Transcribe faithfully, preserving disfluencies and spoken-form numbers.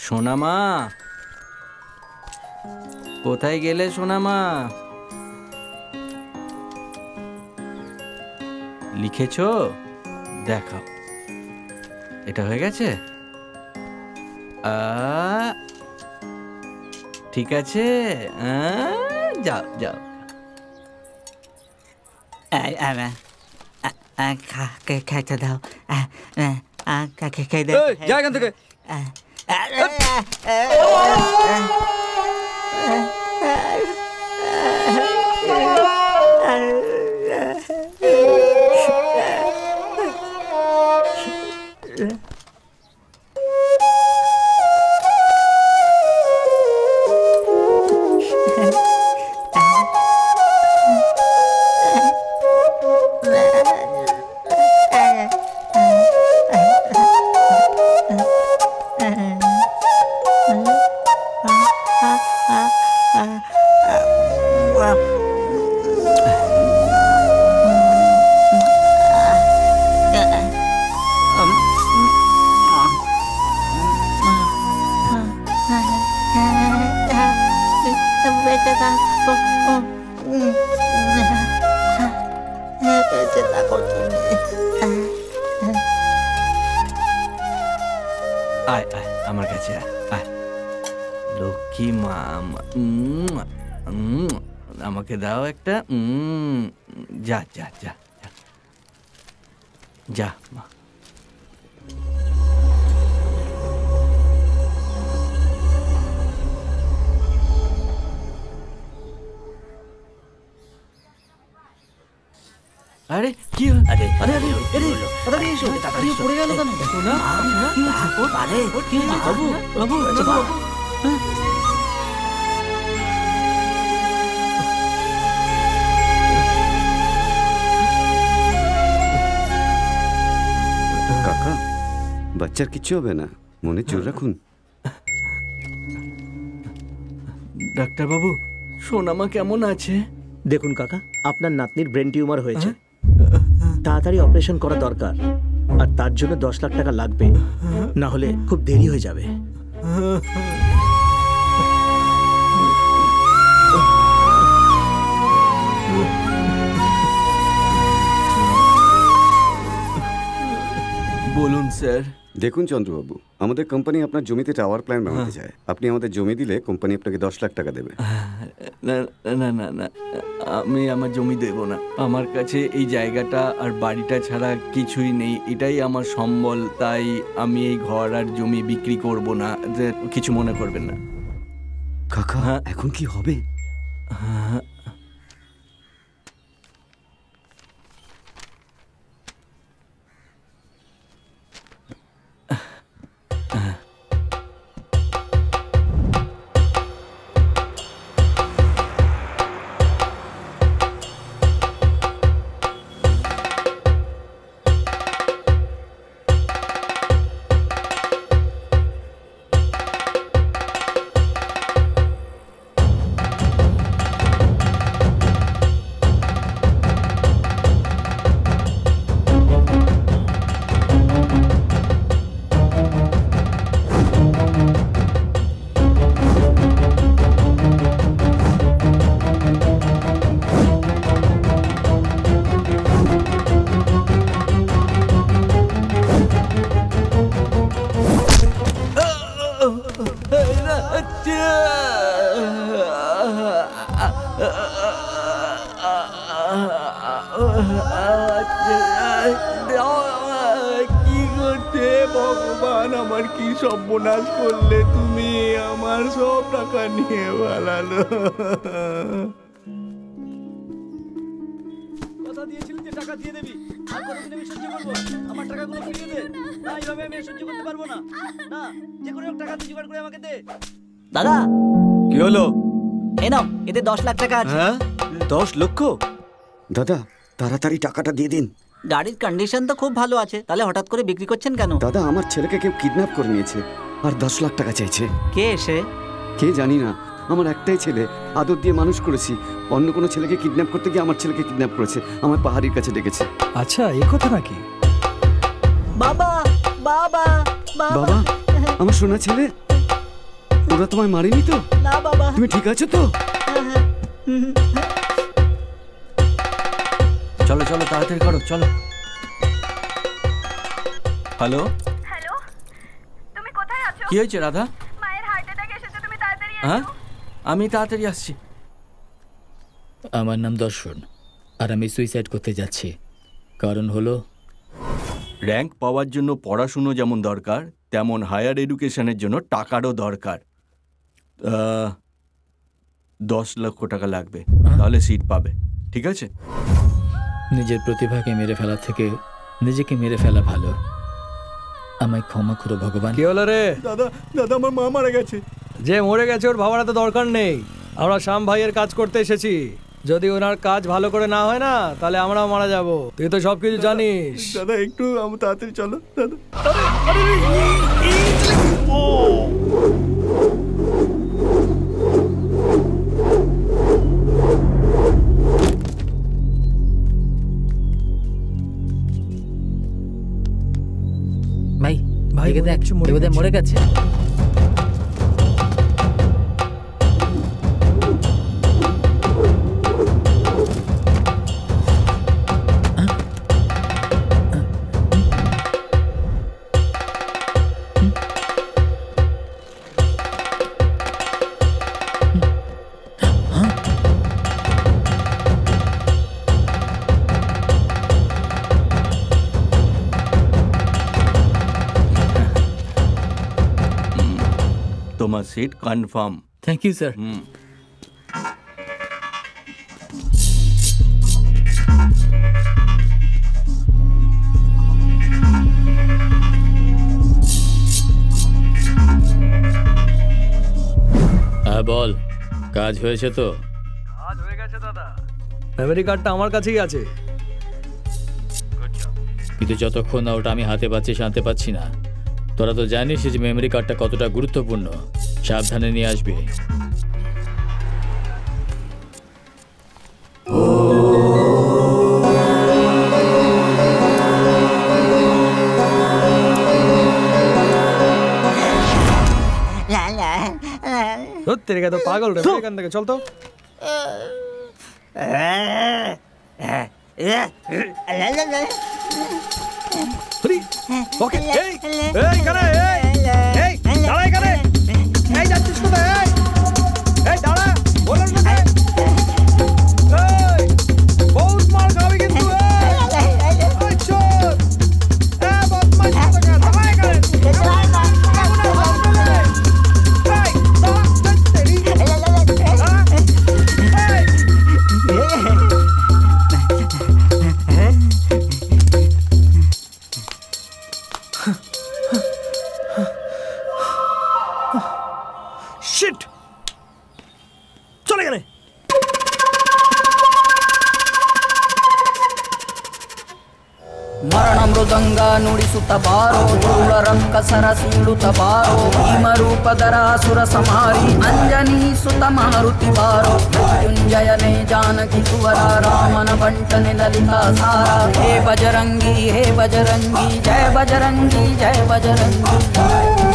সোনা মা, কোথায় গেলে সোনা মা? লিখেছো? দেখাও। এটা হয়ে গেছে? ঠিক আছে, যাও যাও। খাইতে দাও, যা এখান থেকে। আয় আয় আমার কাছে আয়, লক্ষ্মী মা। আমাকে দাও একটা। যা যা যা যা মা। আরে কি হলো? আরে আরে আরে তাড়াতাড়ি এসো, তাড়াতাড়ি পড়ে গেল কেন? দেখো না কি হচ্ছে? ও আরে কি হচ্ছে? বাবু বাবু বাবু কাকা, বাচ্চার কিচ্ছু হবে না, মনে জোর রাখুন। ডাক্তার বাবু, সোনামা কেমন আছে? দেখুন কাকা, আপনার নাতনির ব্রেন টিউমার হয়েছে, তাড়াতাড়ি অপারেশন করা দরকার, আর তার জন্য দশ লাখ টাকা লাগবে, না হলে খুব দেরি হয়ে যাবে। বলুন স্যার। দেখুন চন্দ্রবাবু, আমাদের কোম্পানি আপনার জমিতে টাওয়ার প্ল্যান বানাতে চায়। আপনি আমাদের জমি দিলে কোম্পানি আপনাকে দশ লাখ টাকা দেবে। না না না না, আমি আমার জমি দেব না। আমার কাছে এই জায়গাটা আর বাড়িটা ছাড়া কিছুই নেই, এটাই আমার সম্বল। তাই আমি এই ঘর আর জমি বিক্রি করব না, কিছু মনে করবেন না। কাকা এখন কি হবে? কি করছে ভগবান, আমার কি সর্বনাশ করলে তুমি? আমার সব টাকা নিয়ে পালালো। কথা দিয়েছিলি যে টাকা দিয়ে দেবি, আর কতদিন আমি সহ্য করবো? আমার টাকাগুলো ফিরিয়ে দে। না, এইভাবে আমি সহ্য করতে পারবো না। না, যে কোনো টাকা তুই জোগাড় করে আমাকে দে। দাদা কি হলো? এই নাও, এতে দশ লাখ টাকা আছে। হ্যাঁ, দশ লক্ষ? দাদা তাড়াতাড়ি টাকাটা দিয়ে দিন। গাড়ির কন্ডিশন তো খুব ভালো আছে, তাহলে হঠাৎ করে বিক্রি করছেন কেন? দাদা আমার ছেলেকে কেউ কিডন্যাপ করে নিয়েছে আর দশ লাখ টাকা চাইছে। কে এসে? কে জানি না, আমার একটাই ছেলে, আদর দিয়ে মানুষ করেছি। অন্য কোনো ছেলেকে কিডন্যাপ করতে গিয়ে আমার ছেলেকে কিডন্যাপ করেছে, আমার পাহাড়ির কাছে ডেকেছে। আচ্ছা, এই কথা নাকি? বাবা বাবা বাবা, আমার সোনা ছেলে। ওরা তোমায় মারেনি তো? না বাবা। তুমি ঠিক আছো তো? চলো চলো তাড়াতাড়ি করো চলো। হ্যালো হ্যালো, তুমি কোথায় আছো? কি হয়েছে রাধা? মায়ের হার্ট অ্যাটাক এসেছে, তুমি তাড়াতাড়ি হ্যাঁ এসো। আমি তাড়াতাড়ি আসছি। আমার নাম দর্শন, আর আমি সুইসাইড করতে যাচ্ছি। কারণ হলো র্যাঙ্ক পাওয়ার জন্য পড়াশুনো যেমন দরকার, তেমন হায়ার এডুকেশনের জন্য টাকারও দরকার। আহ, দশ লক্ষ টাকা লাগবে, তাহলে সিট পাবে। ঠিক আছে? নিজের প্রতিভাকে মেরে ফেলার থেকে নিজেকে মেরে ফেলা ভালো। আমায় ক্ষমা করো ভগবান। কি হলো রে? দাদা দাদা আমার মা মারা গেছে। যে মরে গেছে ওর ভাবার তো দরকার নেই। আমরা শ্যাম ভাইয়ের কাজ করতে এসেছি। যদি ওনার কাজ ভালো করে না হয় না, তাহলে আমরাও মারা যাব। তুই তো সবকিছু জানিস। দাদা একটু আমার তাড়াতাড়ি চলো দাদা। ভাই ভাই, ভাইকে মনে দেখ, হচ্ছে মরে এ বোধহয় গেছে। মরে গেছে। তোমার seat confirm. Thank you sir. হুম হ্যাঁ বল, কাজ হয়েছে তো? কাজ হয়ে গেছে দাদা। মেমরি কার্ডটা আমার কাছেই আছে। কিন্তু যতক্ষণ না ওটা আমি হাতে পাচ্ছি শান্তি পাচ্ছি না। তোরা তো জানিস যে মেমরি কার্ডটা কতটা গুরুত্বপূর্ণ। সাবধানে নিয়ে আসবি। ধরতে গেছে তো পাগল রে, এখান থেকে চল তো। ওকে, এই এই কারে, এই এই দাঁড়া এখানে। এই যাচ্ছিস কোথায়? এই এই দাঁড়া, বললাম না। এই বহুত মার খাবি কিন্তু। এই চোর, এ বদমাশ কোথাকার, দাঁড়া এখানে। এই দাঁড়া, তেরি শিট, চলে গেলে। ಮರಣ ಮೃದಂಗ ನುಡಿಸುತ್ತ ಬಾರೋ, ಧೂಳ ರಂಕ ಸರಸೀಳುತ್ತ ಬಾರೋ, ಭೀಮರೂಪಧರ ಸುರ ಸಮಾರಿ ಅಂಜನಿ ಸುತ ಮಾರುತಿ ಬಾರೋ, ಮೃತ್ಯುಂಜಯನೇ ಜಾನಕಿ ಕುವರ ರಾಮನ ಬಂಟನೆ ಲಲಿತಾ ಸಾರ, ಹೇ ಬಜರಂಗಿ ಹೇ ಬಜರಂಗಿ ಜಯ ಬಜರಂಗಿ ಜಯ ಬಜರಂಗಿ.